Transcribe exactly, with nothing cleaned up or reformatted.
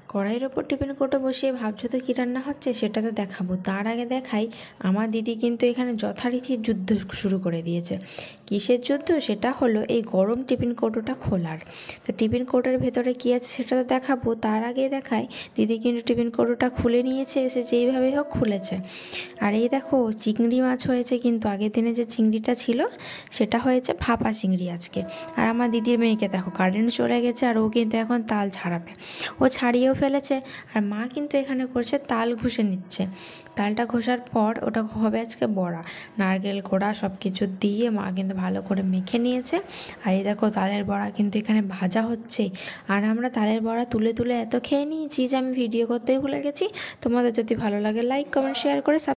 কড়াইয়ের ওপর টিফিন কৌটো বসিয়ে ভাবছো তো কী রান্না হচ্ছে, সেটা তো দেখাবো। তার আগে দেখাই আমার দিদি কিন্তু এখানে যথারীতি যুদ্ধ শুরু করে দিয়েছে। কিসের যুদ্ধ? সেটা হলো এই গরম টিফিন কৌটোটা খোলার। তো টিফিন কৌটোর ভেতরে কী আছে সেটা তো দেখাবো, তার আগে দেখাই দিদি কিন্তু টিফিন কৌটোটা খুলে নিয়েছে, এসে যেইভাবে হোক খুলেছে। আর এই দেখো চিংড়ি মাছ হয়েছে, কিন্তু আগের দিনে যে চিংড়িটা ছিল সেটা হয়েছে ভাপা চিংড়ি আজকে। আর আমার দিদির মেয়েকে দেখো কারেন্ট চলে গেছে, আর ও কিন্তু এখন তাল ছাড়াবে, ও ছাড়িয়েও ফেলেছে। আর মা কিন্তু এখানে করছে তাল ঘষে নিচ্ছে। তালটা ঘষার পর ওটা হবে আজকে বড়া, নারকেল কোড়া সব কিছু দিয়ে মা কিন্তু ভালো করে মেখে নিয়েছে। আর এই দেখো তালের বড়া কিন্তু এখানে ভাজা হচ্ছে। আর আমরা তালের বড়া তুলে তুলে এত খেয়ে নিয়েছি যে আমি ভিডিও করতেই ভুলে গেছি। তোমাদের যদি ভালো লাগে লাইক কমেন্ট শেয়ার করে